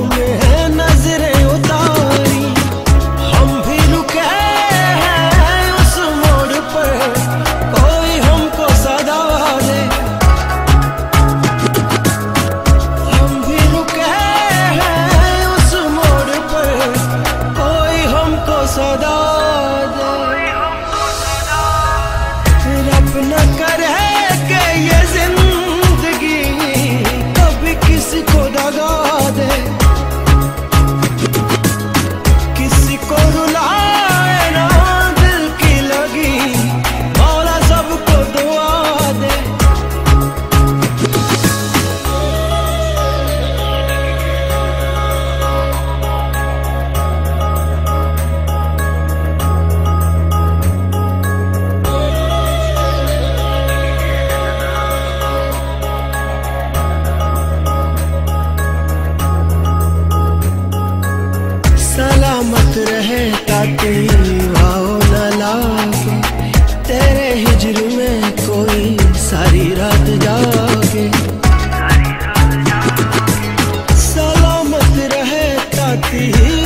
में नजरें उतारी, हम भी रुके हैं उस मोड़ पर, कोई हमको सदा दे। हम भी रुके हैं उस मोड़ पर, कोई हमको सदा दे। रब न करे कि ये जिंदगी कभी किसी को दगा दे, किसी को रुलाए ना दिल की लगी, मौला सबको दुआ दे। सलामत रहे ताकि वाओ न लागे, तेरे हिजर में कोई सारी रात जागे। सलामत रहे ताकि